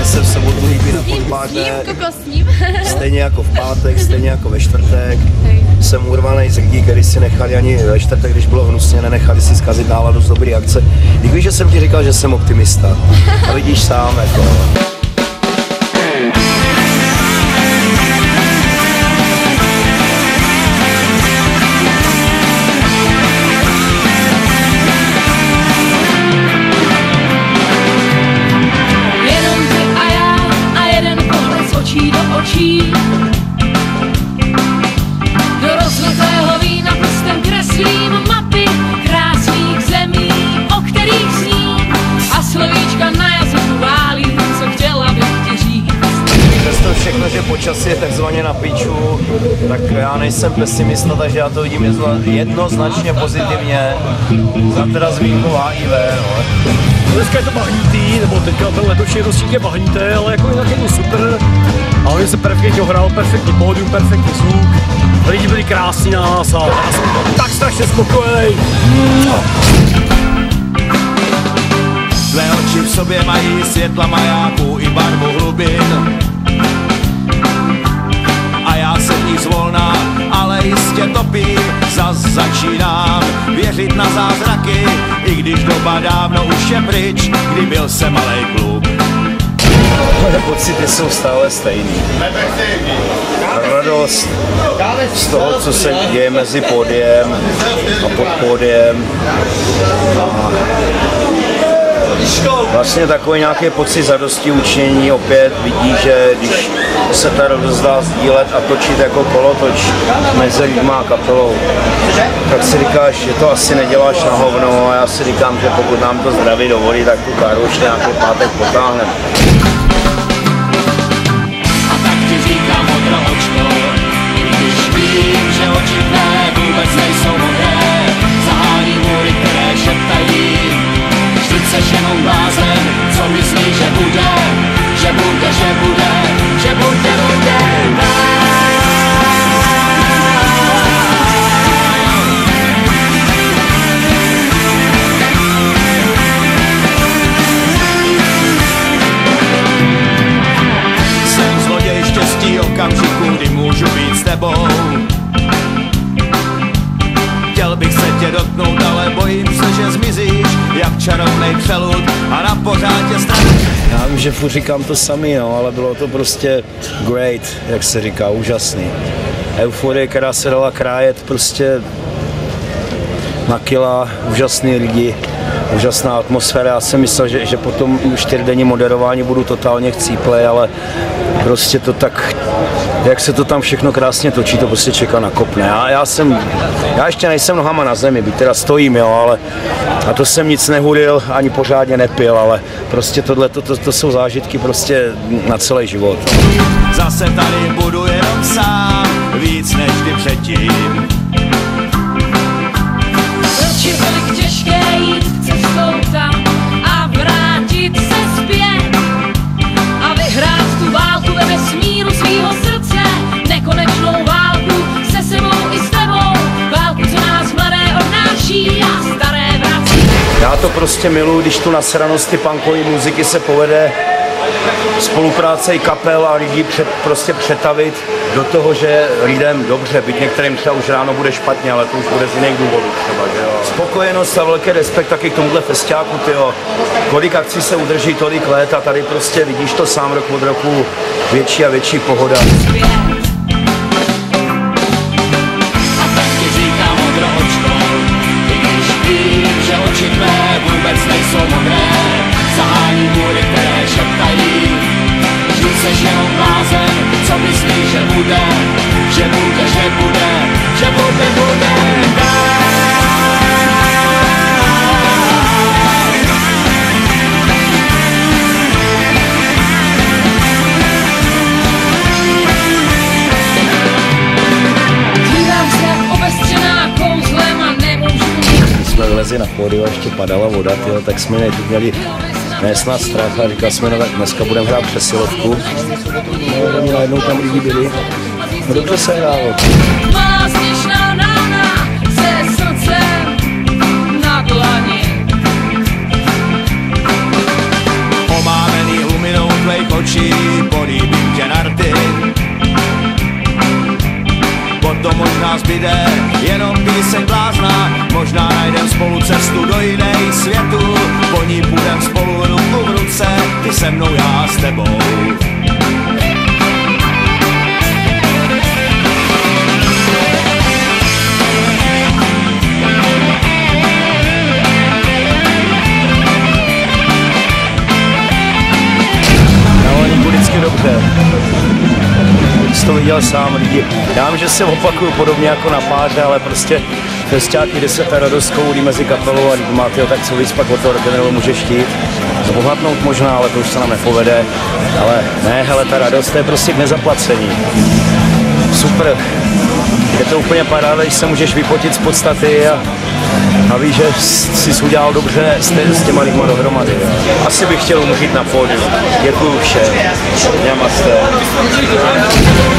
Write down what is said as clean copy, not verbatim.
Mně se v sobotu líbí na Podpátné, stejně jako v pátek, stejně jako ve čtvrtek. Jsem urvaný z lidí, kteří si nechali ani ve čtvrtek, když bylo hnusně, nenechali si zkazit náladu z dobrý akce. I víš, že jsem ti říkal, že jsem optimista. A vidíš sám, jako. Do rozletého vína prstem kreslím mapy krásných zemí, o kterých sním, a slovíčka na jazyku válí, co chtěla bych ti říct. Přesto všechno, že počasí je takzvaně na piču, tak já nejsem pesimista, takže já to vidím jednoznačně pozitivně, za teda s výjimkou HIV, no. Dneska je to bahnitý, nebo teďka ten letošní ročník je bahnité, ale jako jinak je to super. A oni se perfektně ohrál, perfektní pódium, perfektní zvuk. Lidi byli krásní na nás a já jsem tak strašně spokojený. Tvé oči v sobě mají světla majáků i barvu hlubin. A já se v ní zvolna, ale jistě topím. Zas začínám věřit na zázraky, i když doba dávno už je pryč, kdy byl jsem malej kluk. Moje pocity jsou stále stejný. Radost z toho, co se děje mezi pódiem a pod pódiem. Vlastně takový nějaký pocit zadosti učení, opět vidí, že když se ta radost dá sdílet a točit jako kolotoč mezi lidma a kapelou, tak si říkáš, že to asi neděláš na hovno, a já si říkám, že pokud nám to zdraví dovolí, tak tu káru už nějaký pátek potáhneme. A tak ti říkám modro očko, když vím, že oči tvé vůbec nejsou modré, zahání můry, které šeptají. Vždyť seš jenom blázen, co myslí, že bude, že bude, že bude, že bude, bude. Jsem zloděj štěstí okamžiku, kdy můžu být s tebou. Chtěl bych se tě dotknout, ale bojím se, že zmizíš jak čarovnej přelud a na pořád tě ztratím. Já vím, že furt říkám to samý, no, ale bylo to prostě great, jak se říká, úžasný. Euforie, která se dala krájet prostě na kila, úžasný lidi, úžasná atmosféra. Já jsem myslel, že po tom 4denním moderování budu totálně chcíplej, ale prostě to tak, jak se to tam všechno krásně točí, to prostě čeká na kopne. Já ještě nejsem nohama na zemi, byť teda stojím, jo, ale a to jsem nic nehudil, ani pořádně nepil, ale prostě tohle, to jsou zážitky prostě na celý život. Zase tady budu jenom sám, víc než kdy předtím. Proč je tolik těžké jít cestou tam a vrátit se zpět a vyhrát tu válku ve vesmíru svýho srdce, nekonečnou válku se sebou i s tebou, válku, co nás mladé odnáší a staré vrací. Já to prostě miluji, když tu nasranost ty punkové muziky se povede, spolupráce i kapel a lidí prostě přetavit do toho, že lidem dobře, byť některým třeba už ráno bude špatně, ale to už bude z jiných důvodů třeba, že jo. Spokojenost a velký respekt taky k tomuhle festiáku, tyjo. Kolik akcí se udrží tolik let a tady prostě vidíš to sám rok od roku, větší a větší pohoda. Oči tvé vůbec nejsou modré, zahání můry, které šeptají. Vždyť seš jenom blázen, co myslí, že bude, že bude, že bude, že bude, bude. Dívám se jak obestřená kouzlem a nemůžu. Jsme vylezli na pódium a ještě padala voda, tyjo, tak jsme měli nesnad strach a říkali jsme, no tak dneska budeme hrát přesilovku. No, oni najednou tam lidi byli. No dobře se hrálo. Malá sněžná rána se srdcem na dlani. Omámený hluminou tvej mnou, já s tebou. Vždycky dobře. Jsi to viděl sám lidi. Já vím, že se opakuju podobně jako na páře, ale prostě festiáky, kde se ta radost koulí mezi kapelou a lidma, tyjo, tak co víc pak od toho rock'n'rollu můžeš chtít. Zbohatnout možná, ale to už se nám nepovede. Ale ne, hele, ta radost, to je prostě k nezaplacení. Super. Je to úplně paráda, když se můžeš vypotit z podstaty a víš, že jsi udělal dobře s těma lidma dohromady. Asi bych chtěl umřít na pódiu. Děkuju všem. Namaste.